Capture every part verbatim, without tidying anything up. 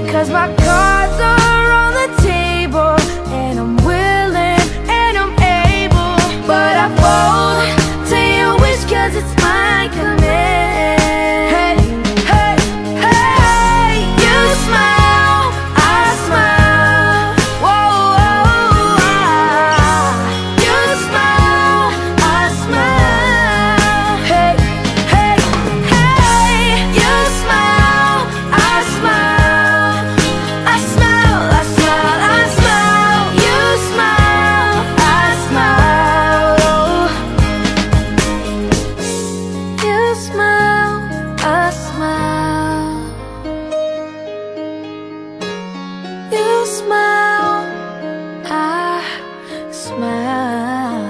'cause my cards are on the table, and I'm willing and I'm able, but I fold to your wish 'cause it's my command. Hey, hey, hey, you smile, I smile. Whoa, whoa, ah. You smile, I smile. Hey, hey, hey, you smile, I smile. I smile, I smile, I smile. You smile, I smile. You smile, I smile. You smile, I smile.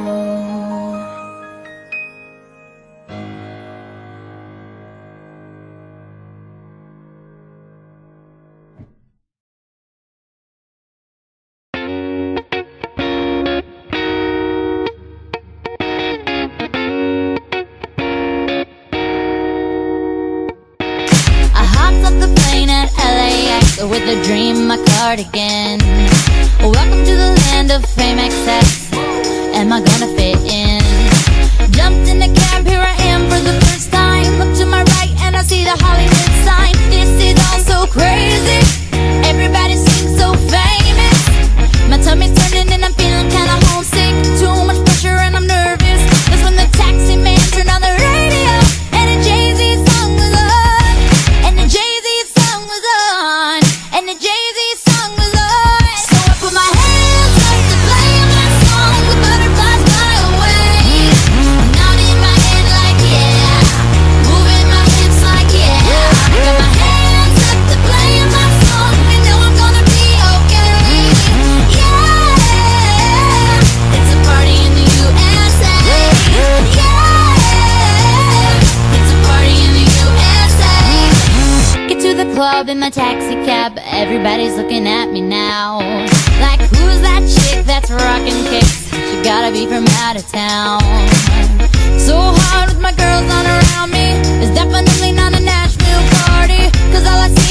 I hopped off the plane at L A X with a dream, my cardigan. Welcome to the land of fame excess. Am I gonna fit in? Jumped in the cab, here I am for the first time. Look to my right and I see the Hollywood sign. This is all so crazy. Everybody seems so famous. My tummy's turning and I'm feeling kinda homesick. Too much pressure and I'm nervous. That's when the taxi man turned on the radio, and a Jay-Z song was on. And the Jay-Z song was on. And the Jay-Z song was on. So I put my hands up to play my song. The butterflies fly away. Nodding my head like yeah, moving my hips like yeah. I got my hands up to play my song. I know I'm gonna be okay. Yeah, it's a party in the U S A. Yeah, it's a party in the U S A. Get to the club in my taxi cab, everybody's looking at me now. Like, who's that chick that's rocking kicks? She gotta be from out of town. So hard with my girls on around me. It's definitely not a Nashville party, 'cause all I see